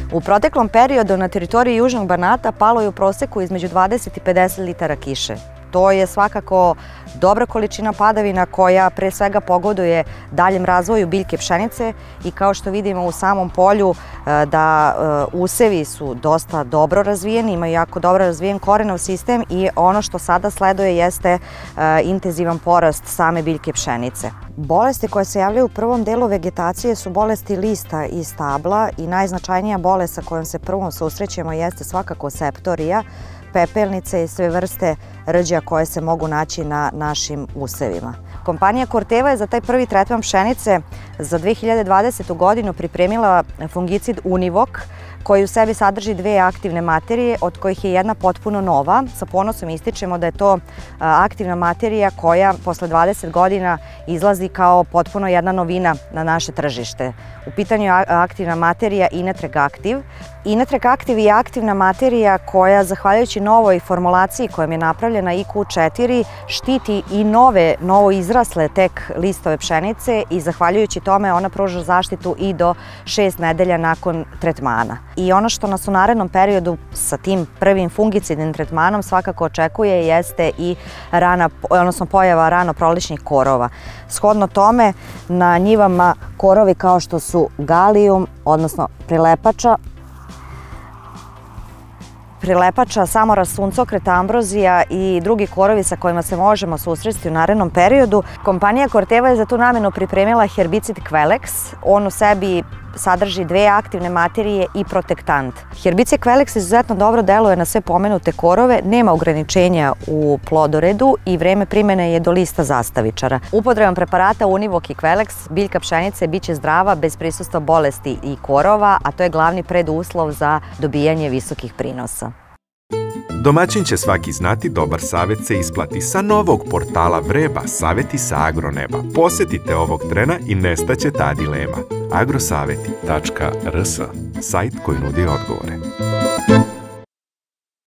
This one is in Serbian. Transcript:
U proteklom periodu na teritoriji Južnog Banata palo je u proseku između 20 i 50 litara kiše. To je svakako dobra količina padavina koja pre svega pogoduje daljem razvoju biljke pšenice i kao što vidimo u samom polju da usevi su dosta dobro razvijeni, imaju jako dobro razvijen korenov sistem i ono što sada sleduje jeste intenzivan porast same biljke pšenice. Bolesti koje se javljaju u prvom delu vegetacije su bolesti lista i stabla i najznačajnija bolest sa kojom se prvom susrećemo jeste svakako septorija, pepelnice i sve vrste rđa koje se mogu naći na našim usevima. Kompanija Corteva je za taj prvi tretman pšenice za 2020. godinu pripremila fungicid Univok koji u sebi sadrži dve aktivne materije, od kojih je jedna potpuno nova. Sa ponosom ističemo da je to aktivna materija koja posle 20 godina izlazi kao potpuno jedna novina na naše tržište. U pitanju je aktivna materija Inetreg Active. Inetreg Active je aktivna materija koja, zahvaljujući novoj formulaciji kojom je napravljena IQ4, štiti i novo izrasle tek listove pšenice i zahvaljujući tome ona pruža zaštitu i do 6 nedelja nakon tretmana. I ono što nas u narednom periodu sa tim prvim fungicidnim tretmanom svakako očekuje jeste i pojava rano proličnih korova. Shodno tome na njivama korovi kao što su galijum, odnosno prilepača, samorast, suncokret, ambrozija i drugi korovi sa kojima se možemo susresti u narednom periodu. Kompanija Corteva je za tu namenu pripremila herbicid Quelex. On u sebi sadrži dve aktivne materije i protektant. Herbicid Quelex izuzetno dobro deluje na sve pomenute korove, nema ograničenja u plodoredu i vreme primene je do lista zastavičara. Upotrebom preparata Univok i Quelex biljka pšenice biće zdrava bez prisustva bolesti i korova, a to je glavni preduslov za dobijanje visokih prinosa. Domaćin će svaki znati, dobar savjet se isplati. Sa novog portala Vreba, savjeti sa agroneba. Posetite ovog trena i nestaće ta dilema. agrosaveti.rs, sajt koji nudi odgovore.